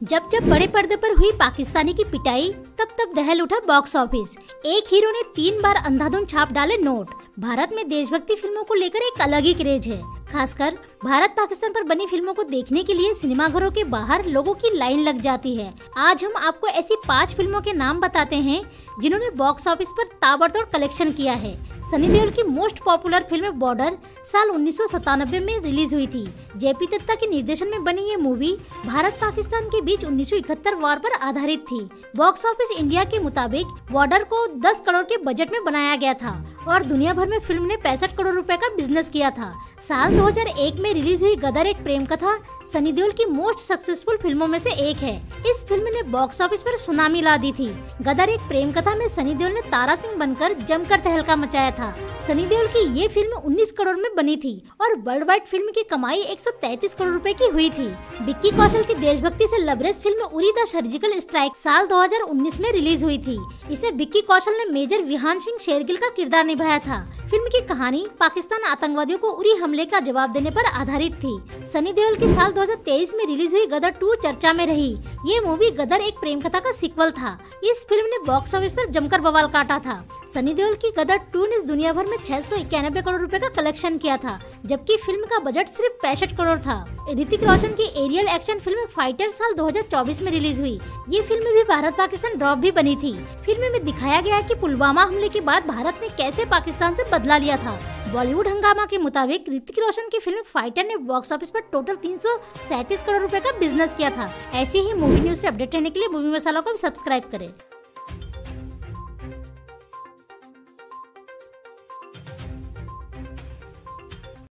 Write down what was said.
जब जब बड़े पर्दे पर हुई पाकिस्तानी की पिटाई, तब तब दहल उठा बॉक्स ऑफिस। एक हीरो ने 3 बार अंधाधुंध छाप डाले नोट। भारत में देशभक्ति फिल्मों को लेकर एक अलग ही क्रेज है। खासकर भारत पाकिस्तान पर बनी फिल्मों को देखने के लिए सिनेमाघरों के बाहर लोगों की लाइन लग जाती है। आज हम आपको ऐसी 5 फिल्मों के नाम बताते हैं जिन्होंने बॉक्स ऑफिस पर ताबड़तोड़ कलेक्शन किया है। सनी देओल की मोस्ट पॉपुलर फिल्म बॉर्डर साल 1997 में रिलीज हुई थी। जेपी दत्ता के निर्देशन में बनी ये मूवी भारत पाकिस्तान के बीच 1971 वार पर आधारित थी। बॉक्स ऑफिस इंडिया के मुताबिक बॉर्डर को 10 करोड़ के बजट में बनाया गया था और दुनिया भर में फिल्म ने 65 करोड़ रुपए का बिजनेस किया था। साल 2001 में रिलीज हुई गदर एक प्रेम कथा सनी देओल की मोस्ट सक्सेसफुल फिल्मों में से एक है। इस फिल्म ने बॉक्स ऑफिस पर सुनामी ला दी थी। गदर एक प्रेम कथा में सनी देओल ने तारा सिंह बनकर जमकर तहलका मचाया था। सनी देओल की ये फिल्म 19 करोड़ में बनी थी और वर्ल्ड वाइड फिल्म की कमाई 133 करोड़ रुपए की हुई थी। विक्की कौशल की देशभक्ति से लबरेज film Uri the surgical strike साल 2019 में रिलीज हुई थी। इसमें विक्की कौशल ने मेजर विहान सिंह शेरगिल का किरदार निभाया था। फिल्म की कहानी पाकिस्तान आतंकवादियों को उरी हमले का जवाब देने पर आधारित थी। सनी देओल की साल 2023 में रिलीज हुई गदर 2 चर्चा में रही। ये मूवी गदर एक प्रेम कथा का सीक्वल था। इस फिल्म ने बॉक्स ऑफिस पर जमकर बवाल काटा था। सनी देओल की गदर 2 ने दुनिया भर में 691 करोड़ रुपए का कलेक्शन किया था, जबकि फिल्म का बजट सिर्फ 65 करोड़ था। ऋतिक रोशन की एरियल एक्शन फिल्म फाइटर साल 2024 में रिलीज हुई। ये फिल्म भी भारत पाकिस्तान ड्रॉप भी बनी थी। फिल्म में दिखाया गया है कि पुलवामा हमले के बाद भारत ने कैसे पाकिस्तान से बदला लिया था। बॉलीवुड हंगामा के मुताबिक ऋतिक रोशन की फिल्म फाइटर ने बॉक्स ऑफिस पर टोटल 337 करोड़ रुपए का बिजनेस किया था। ऐसी ही मूवी न्यूज से अपडेट रहने के लिए मूवी मसाला को भी सब्सक्राइब करें।